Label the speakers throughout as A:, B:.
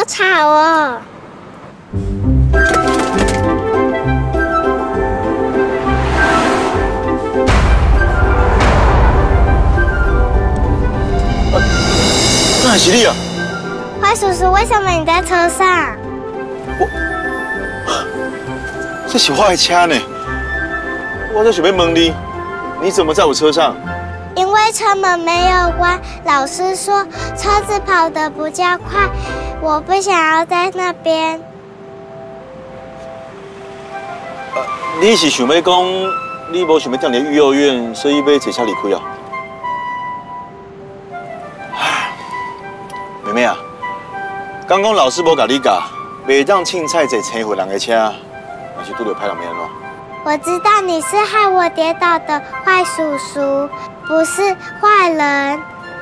A: 吵哦！
B: 那是你啊！
A: 坏叔叔，为什么你在车上？
B: 这是我的车呢。我在准备问你，你怎么在我车上？
A: 因为车门没有关，老师说车子跑得比较快，我不想要在那边。
B: 你是想要讲你无想要踮伫育幼院，所以要坐车离开啊？妹妹啊，刚讲老师无甲你教，袂当凊彩坐车祸人的车，若是拄到歹人要安怎？
A: 我知道你是害我跌倒的坏叔叔，不是坏人。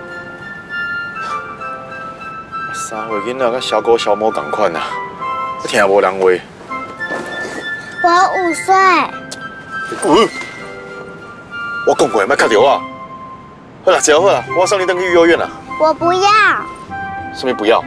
B: 三岁囡仔甲小狗小猫同款啊，听无人话。
A: 我5岁。
B: 我讲过，莫卡着我。好啦，坐好啦，我送你登去育幼院啦。
A: 我不要。
B: 什么不要？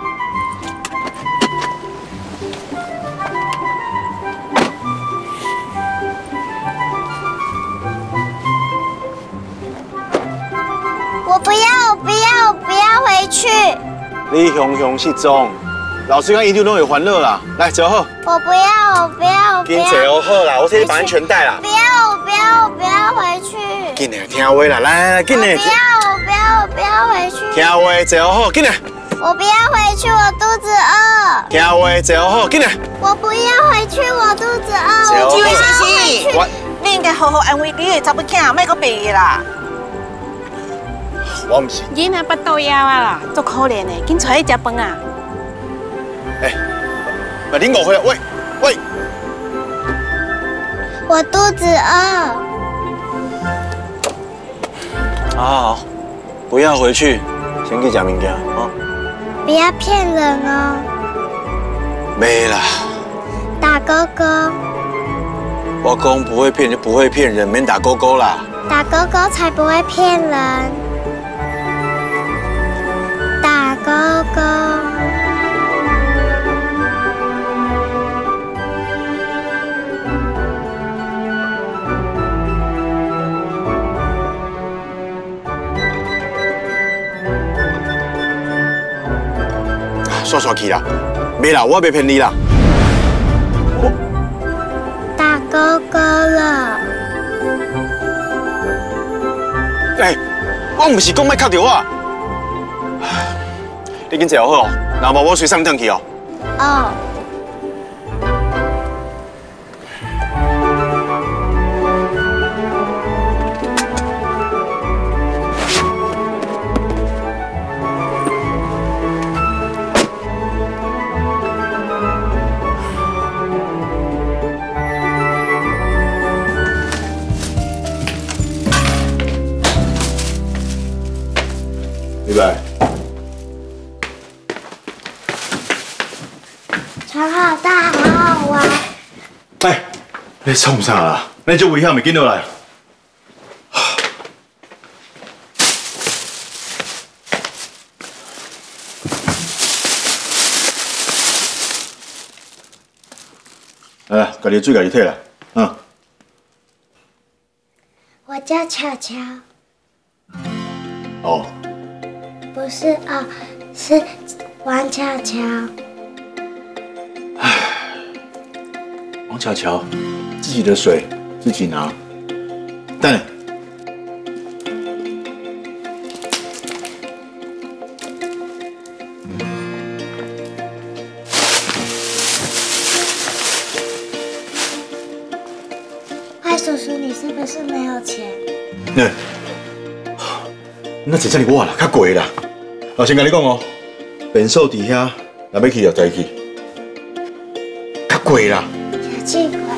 A: 我不要，我不要，我不要回去。
B: 你雄失踪，老师讲一定拢会还乐啦。来，坐好。
A: 我不要，我不要，我不要。
B: 紧坐好啦，我替你绑安全带啦。
A: 不要，我不要，我不要回去。
B: 紧嘞，听话啦，来，紧嘞。
A: 不要，我不要，我不要回去。
B: 听话，坐好，紧嘞。
A: 我不要回去，我肚子饿。
B: 听话，坐好，紧嘞。
A: 我不要回去，我肚子饿。
C: 这位先生，你应该好好安慰你的查某囝，莫阁白啦。
B: 我唔是。
D: 囡仔巴肚枵啊啦，足可怜的，紧出去食饭啊！
B: 把您误会了，喂喂。
A: 我肚子饿。
B: 好，不要回去，先去吃物件啊。
A: 不要骗人哦。
B: 没啦。
A: 打勾勾。
B: 我讲不会骗就不会骗人，免打勾勾啦。
A: 打勾勾才不会骗人。打勾勾。
B: 刷去啦，没啦，我袂骗你啦。
A: 打勾勾了。
B: 我唔是讲莫靠着我。你紧坐好哦，若无我随送转去哦。
A: 哦。
B: 李白，
A: 船好大，好好玩。
B: 你创啥啦？你这危险，咪紧落来。来，家己水家己摕啦，
A: 我叫巧巧。
B: 哦。
A: 不是哦，是王巧巧。
B: 王巧巧，自己的水自己拿。等等。
A: 坏叔叔，你是不是没有钱？
B: 那真正是我啦，较贵啦。先跟你讲哦，便所伫遐，若要去就再去，较贵啦。
A: 小气鬼。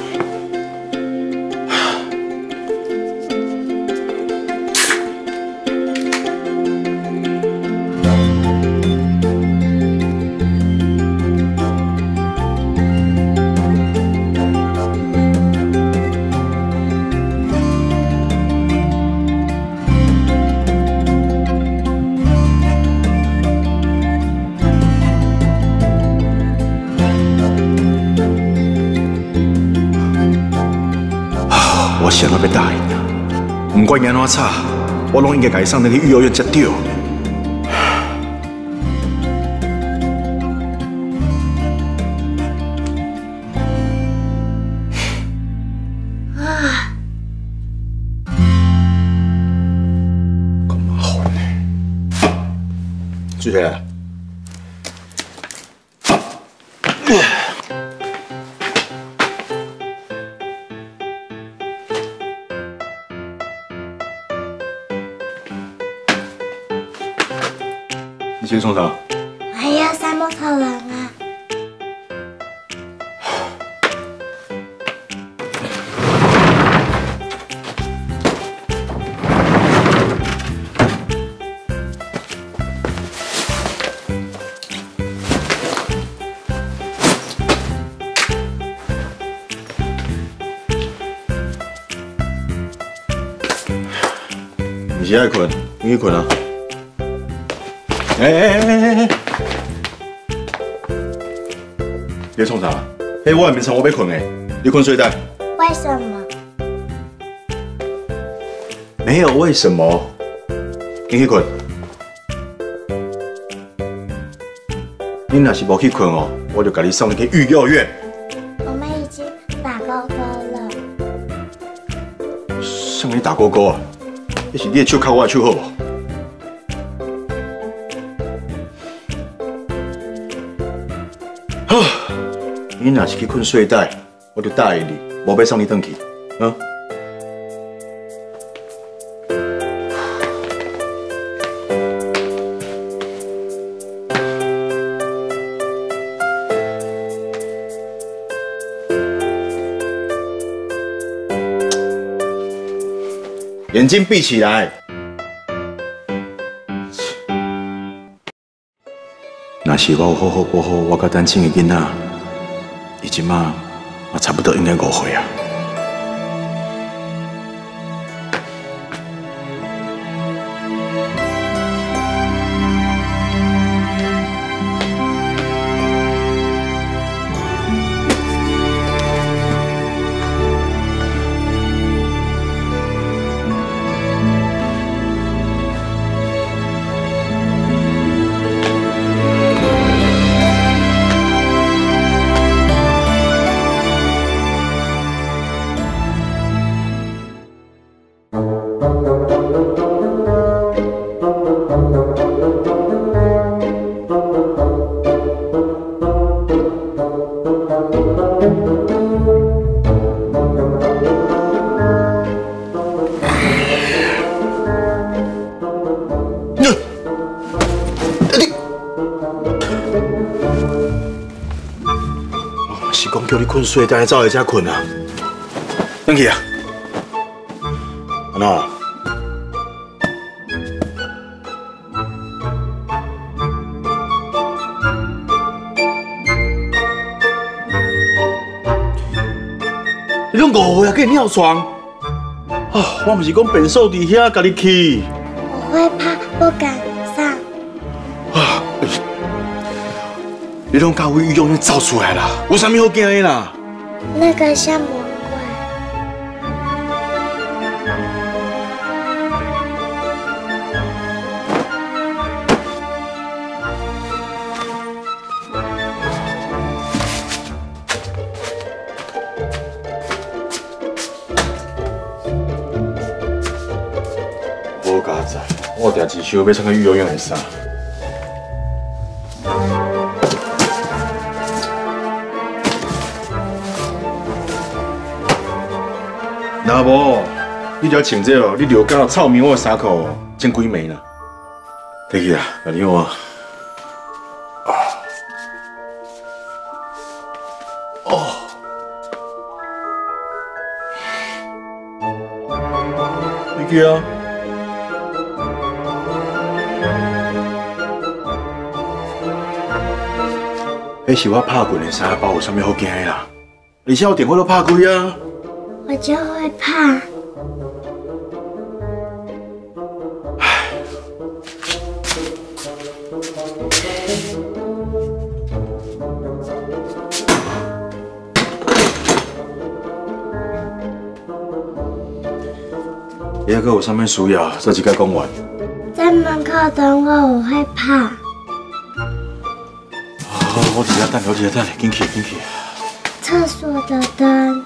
B: 我想要答应啊，不管安怎吵，我拢应该甲伊送那去育幼院才对。咁麻烦呢？水姐。 你先冲啥？
A: 还要三木头人啊！
B: 你现在困，你去困啊！ 哎！别冲啥！嘿，我还没床，我要困诶。你困睡袋？
A: 为什么？
B: 没有为什么。你去困。你若是无去困哦，我就给你送你去育幼院。
A: 我们已经打勾勾了。
B: 向你打勾勾啊？那是你的手靠我的手好无？ 好，你若是去困睡袋，我就答应你，无要送你回去。嗯。眼睛闭起来。若是我有好好保护我甲单亲的囡仔，伊即马也差不多应该5岁啊。是讲叫你困睡袋，走来遮困啊？转去啊！安怎？你拢5岁啊，给尿床？啊，我不是讲变数伫遐，甲你去。
A: 我会怕，不敢上。
B: 啊！你拢到育幼院走出来啦，有啥物好惊的啦？
A: 那个像魔鬼。
B: 无家在，我定只想要穿个育幼院的衫。若无，你只穿这哦，你流到臭棉我的衫裤，穿几枚啦？摕去啊，把你我。哦。你去啊。迄是我拍棍的衫包，有啥物好惊的啦？而且我电话都拍开啊。
A: 我就会怕。
B: 你还阁有啥物需要，做一摆讲完。
A: 在门口等我，我会怕。
B: 好，我伫遐等，我伫遐等，紧去，紧去。
A: 厕所的灯。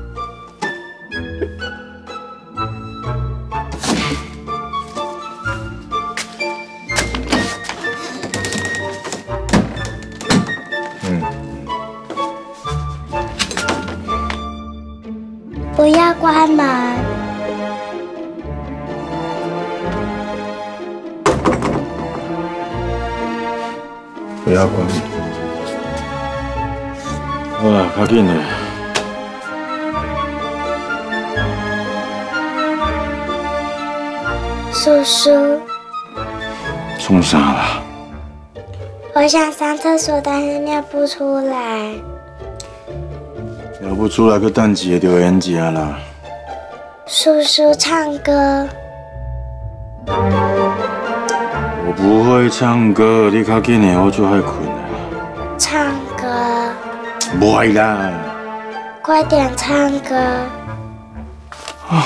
A: 不要关门。
B: 不要关门。好啦，较紧的。
A: 叔叔。
B: 冲啥啦？
A: 我想上厕所，但是尿不出来。
B: 尿不出来，佮等一下就会用食啦。
A: 叔叔唱歌。
B: 我不会唱歌，你较紧的，我就爱困了。
A: 唱歌。
B: 不会啦。
A: 快点唱歌。
B: 啊。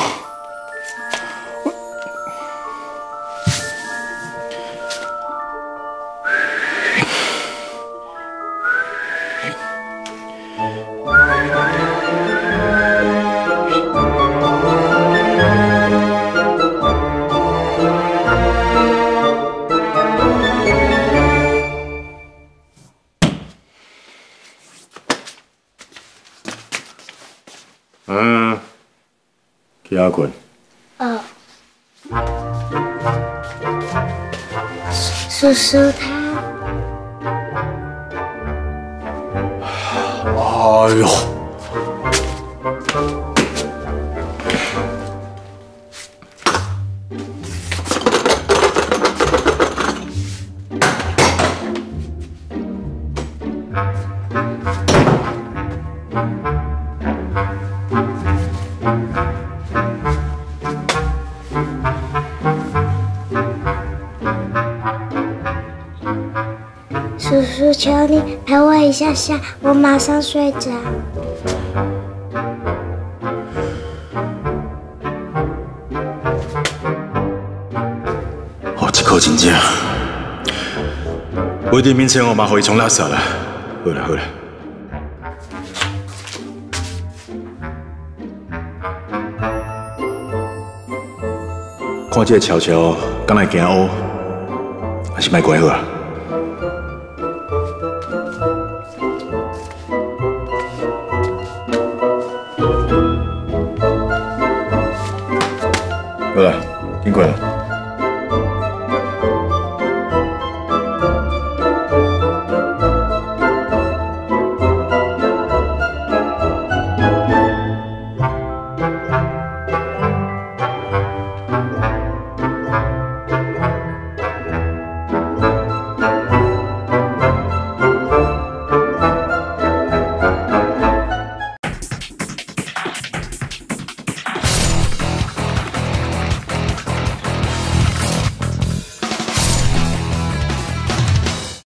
B: 去遐困。
A: 哦。叔叔他。
B: 哎呦！
A: 叔叔，求你陪我一下下，我马上睡着。
B: 哦，这口真正，我一定免千我妈互伊冲垃圾啦。好啦好啦。看这个悄悄，敢来惊乌，还是莫怪好啊？